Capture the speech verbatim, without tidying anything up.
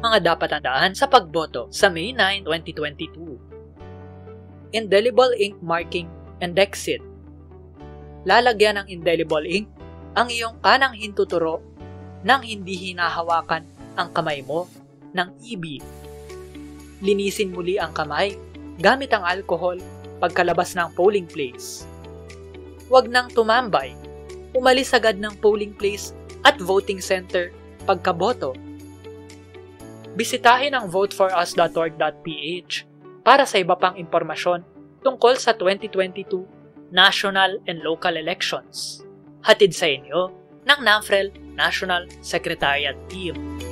mga dapat tandaan sa pagboto sa May nine, twenty twenty-two. Indelible ink marking and exit. Lalagyan ng indelible ink ang iyong kanang hintuturo nang hindi hinahawakan ang kamay mo ng ibig. Linisin muli ang kamay gamit ang alcohol pagkalabas ng polling place. Huwag nang tumambay. Umalis agad ng polling place at voting center pagkaboto. Bisitahin ang vote for us dot org dot p h para sa iba pang impormasyon tungkol sa twenty twenty-two national and local elections. Hatid sa inyo ng NAMFREL National Secretariat Team.